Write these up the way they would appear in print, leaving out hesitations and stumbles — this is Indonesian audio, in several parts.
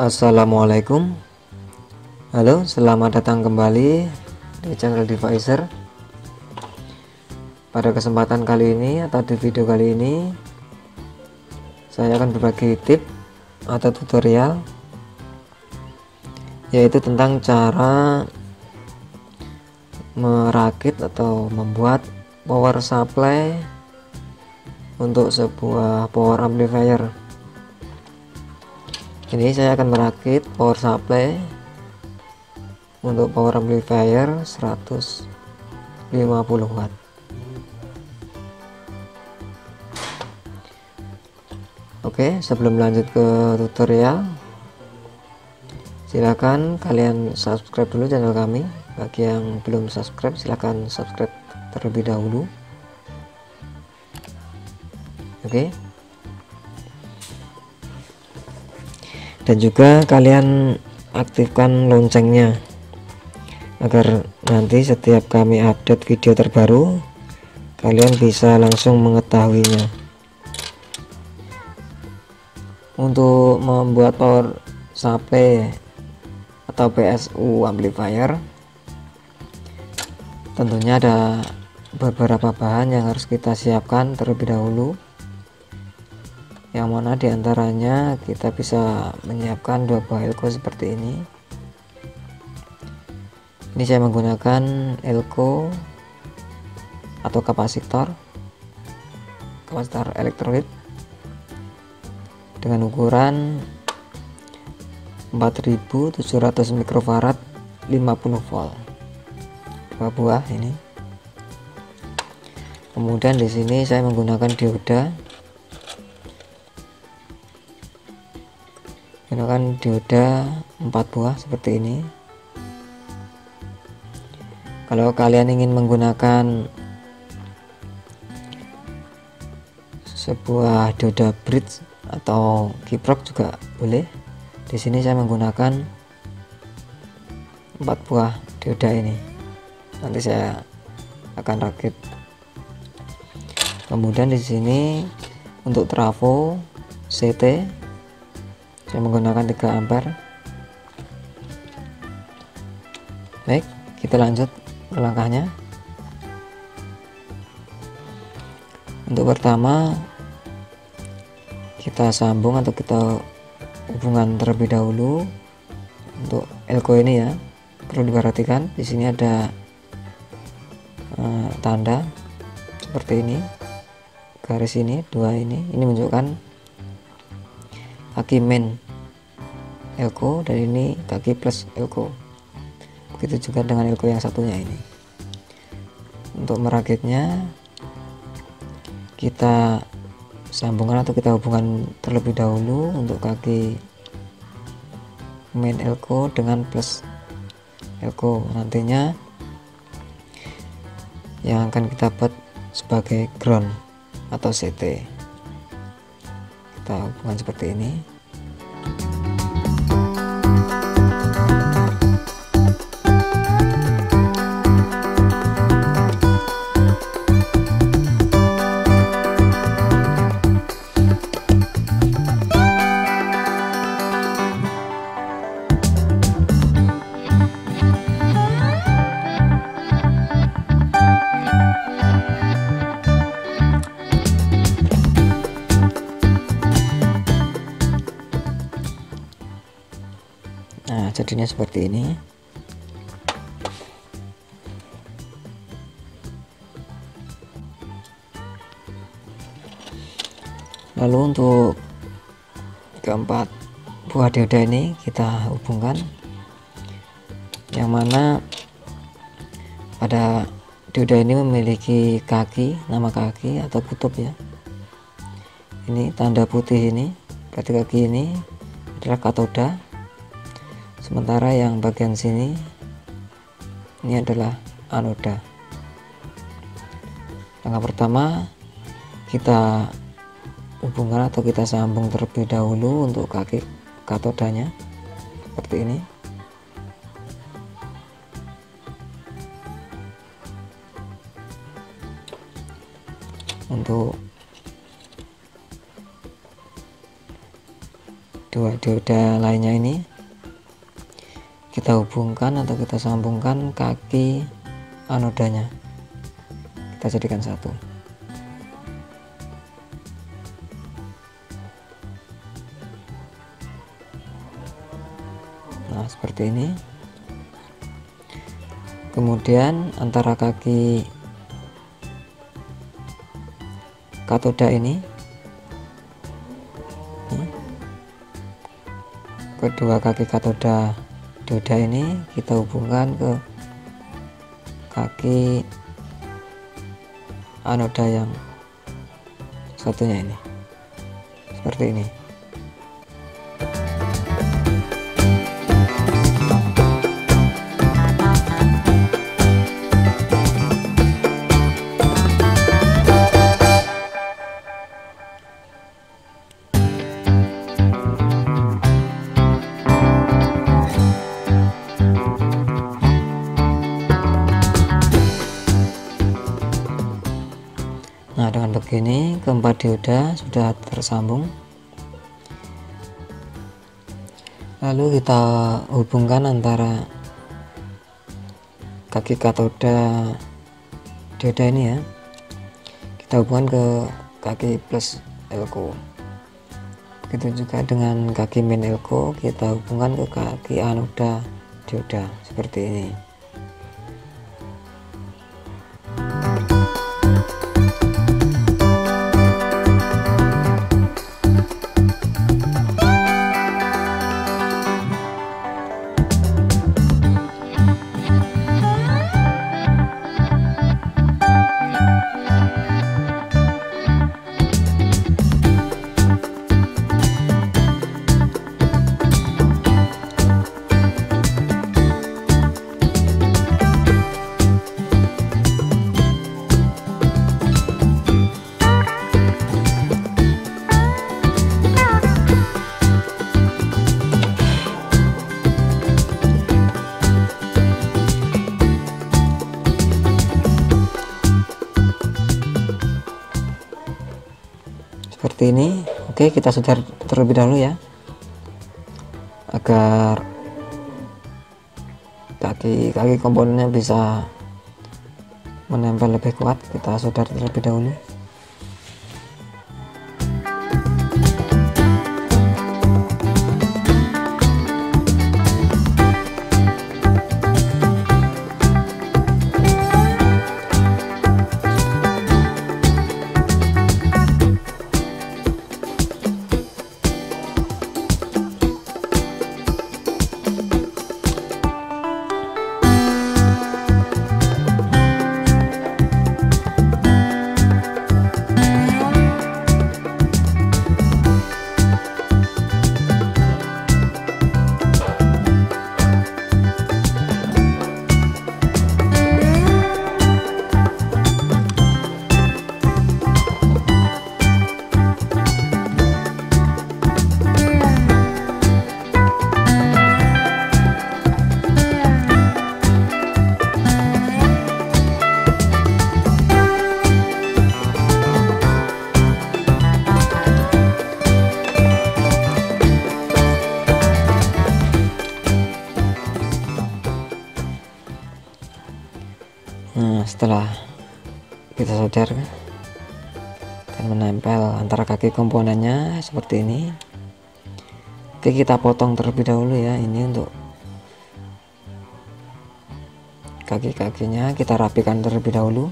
Assalamualaikum. Halo, selamat datang kembali di channel Devicer. Pada kesempatan kali ini atau di video kali ini, saya akan berbagi tips atau tutorial, yaitu tentang cara merakit atau membuat power supply untuk sebuah power amplifier. Ini saya akan merakit power supply untuk power amplifier 150 watt. Oke, sebelum lanjut ke tutorial, silakan kalian subscribe dulu channel kami. Bagi yang belum subscribe, silakan subscribe terlebih dahulu. Oke. Dan juga kalian aktifkan loncengnya agar nanti setiap kami update video terbaru kalian bisa langsung mengetahuinya. Untuk membuat power supply atau PSU amplifier, tentunya ada beberapa bahan yang harus kita siapkan terlebih dahulu, yang mana diantaranya kita bisa menyiapkan dua buah elko seperti ini. Ini saya menggunakan elko atau kapasitor elektrolit dengan ukuran 4700 mikrofarad 50 volt, dua buah ini. Kemudian di sini saya menggunakan dioda 4 buah seperti ini. Kalau kalian ingin menggunakan sebuah dioda bridge atau kiprok juga boleh. Di sini saya menggunakan 4 buah dioda ini. Nanti saya akan rakit. Kemudian di sini untuk trafo CT saya menggunakan 3 ampere. Baik, kita lanjut ke langkahnya. Untuk pertama, kita sambung atau kita hubungan terlebih dahulu. Untuk elko ini ya, perlu diperhatikan di sini ada tanda seperti ini, garis ini, dua ini menunjukkan kaki main elko, dan ini kaki plus elko. Begitu juga dengan elko yang satunya ini. Untuk merakitnya kita sambungkan atau kita hubungan terlebih dahulu untuk kaki main elko dengan plus elko. Nantinya yang akan kita buat sebagai ground atau CT, kita hubungan seperti ini. Nah, jadinya seperti ini. Lalu untuk keempat buah dioda ini kita hubungkan, yang mana pada dioda ini memiliki kaki, nama kaki atau kutub ya. Ini tanda putih ini berarti kaki ini adalah katoda, sementara yang bagian sini ini adalah anoda. Langkah pertama, kita hubungkan atau kita sambung terlebih dahulu untuk kaki katodanya seperti ini. Untuk dua dioda lainnya ini kita hubungkan atau kita sambungkan kaki anodanya, kita jadikan satu. Nah, seperti ini. Kemudian antara kaki katoda ini, kedua kaki katoda dioda ini kita hubungkan ke kaki anoda yang satunya ini, seperti ini. Nah, dengan begini keempat dioda sudah tersambung. Lalu kita hubungkan antara kaki katoda dioda ini ya, kita hubungkan ke kaki plus elko. Begitu juga dengan kaki min elko, kita hubungkan ke kaki anoda dioda seperti ini. Seperti ini. Oke, kita solder terlebih dahulu ya, agar kaki komponennya bisa menempel lebih kuat. Kita solder terlebih dahulu. Nah, setelah kita solder dan menempel antara kaki komponennya seperti ini, oke, kita potong terlebih dahulu ya. Ini untuk kaki-kakinya kita rapikan terlebih dahulu.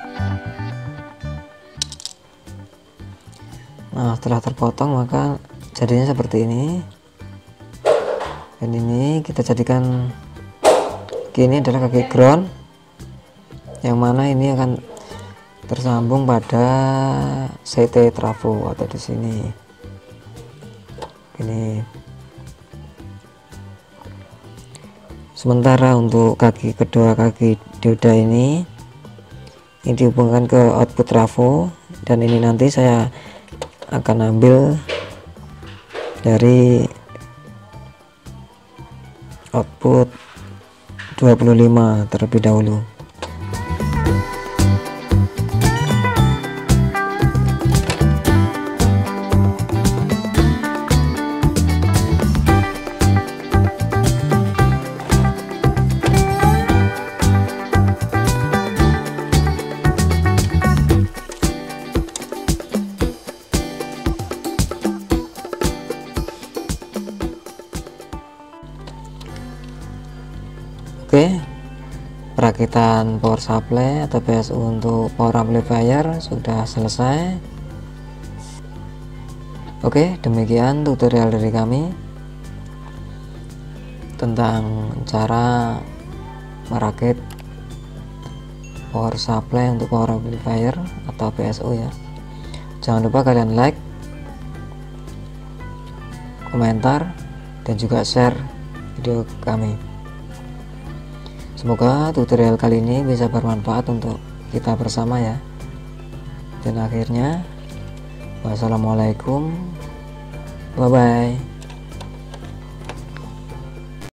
Nah, setelah terpotong maka jadinya seperti ini. Dan ini kita jadikan ini adalah kaki ground, yang mana ini akan tersambung pada CT trafo atau di sini. Ini. Sementara untuk kedua kaki dioda ini dihubungkan ke output trafo, dan ini nanti saya akan ambil dari output 25 terlebih dahulu. Oke, perakitan power supply atau PSU untuk power amplifier sudah selesai. Oke, demikian tutorial dari kami tentang cara merakit power supply untuk power amplifier atau PSU ya. Jangan lupa kalian like, komentar, dan juga share video kami. Semoga tutorial kali ini bisa bermanfaat untuk kita bersama ya. Dan akhirnya, wassalamualaikum, bye bye.